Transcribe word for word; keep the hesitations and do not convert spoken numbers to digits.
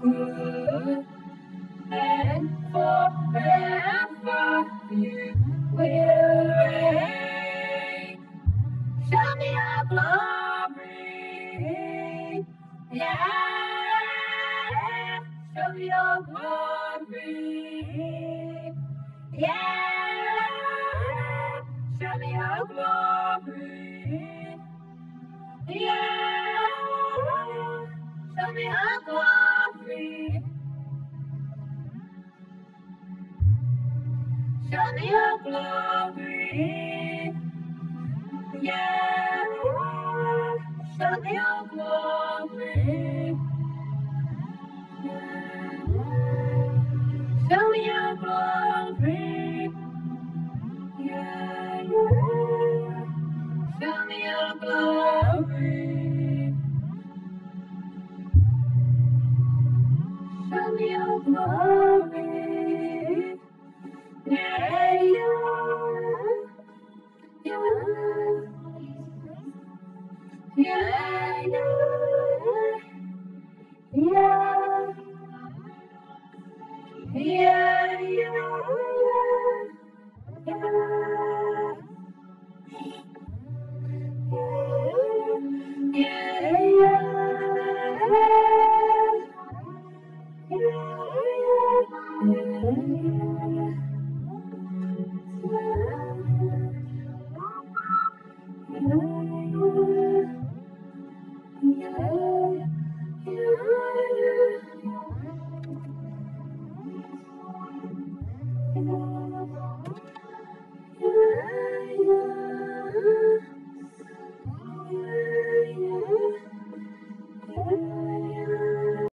And forever you will reign. Show me your glory. Yeah. Show me your glory. Yeah. Show me your glory. Yeah. Show me your glory. Show me your glory. Yeah. Show me your glory. Show me your glory. Yeah, yeah. Show me your glory. Show me your glory.